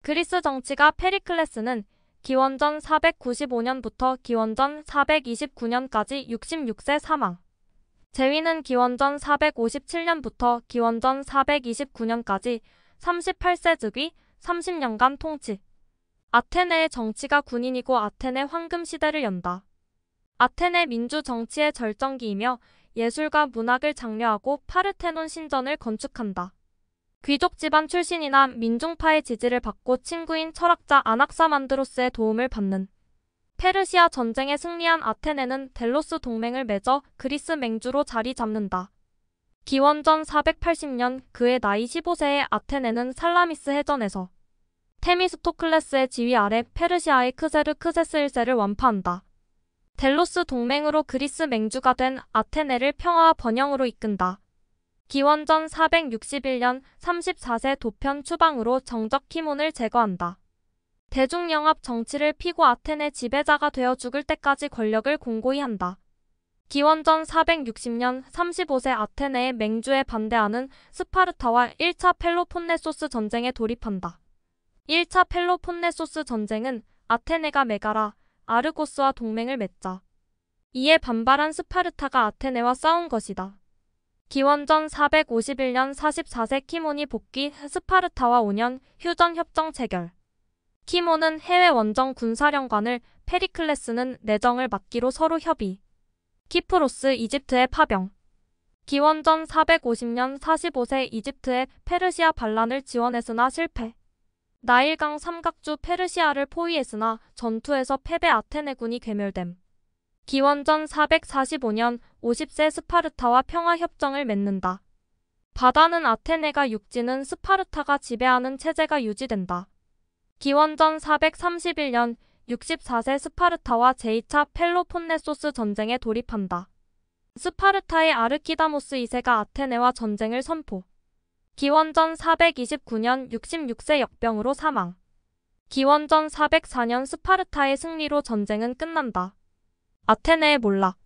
그리스 정치가 페리클레스는 기원전 495년부터 기원전 429년까지 66세 사망. 제위는 기원전 457년부터 기원전 429년까지 38세 즉위, 30년간 통치. 아테네의 정치가 군인이고 아테네 황금 시대를 연다. 아테네 민주 정치의 절정기이며 예술과 문학을 장려하고 파르테논 신전을 건축한다. 귀족 집안 출신이나 민중파의 지지를 받고 친구인 철학자 아낙사만드로스의 도움을 받는. 페르시아 전쟁에 승리한 아테네는 델로스 동맹을 맺어 그리스 맹주로 자리 잡는다. 기원전 480년 그의 나이 15세의 아테네는 살라미스 해전에서 테미스토클레스의 지휘 아래 페르시아의 크세르 크세스 1세를 완파한다. 델로스 동맹으로 그리스 맹주가 된 아테네를 평화와 번영으로 이끈다. 기원전 461년 34세 도편 추방으로 정적 키몬을 제거한다. 대중영합 정치를 피고 아테네 지배자가 되어 죽을 때까지 권력을 공고히 한다. 기원전 460년 35세 아테네의 맹주에 반대하는 스파르타와 1차 펠로폰네소스 전쟁에 돌입한다. 1차 펠로폰네소스 전쟁은 아테네가 메가라, 아르고스와 동맹을 맺자. 이에 반발한 스파르타가 아테네와 싸운 것이다. 기원전 451년 44세 키몬이 복귀 스파르타와 5년 휴전 협정 체결. 키몬은 해외 원정 군사령관을, 페리클레스는 내정을 맡기로 서로 협의. 키프로스 이집트의 파병. 기원전 450년 45세 이집트의 페르시아 반란을 지원했으나 실패. 나일강 삼각주 페르시아를 포위했으나 전투에서 패배 아테네군이 괴멸됨. 기원전 445년 50세 스파르타와 평화협정을 맺는다. 바다는 아테네가 육지는 스파르타가 지배하는 체제가 유지된다. 기원전 431년 64세 스파르타와 제2차 펠로폰네소스 전쟁에 돌입한다. 스파르타의 아르키다모스 2세가 아테네와 전쟁을 선포. 기원전 429년 66세 역병으로 사망. 기원전 404년 스파르타의 승리로 전쟁은 끝난다. 아테네의 몰락.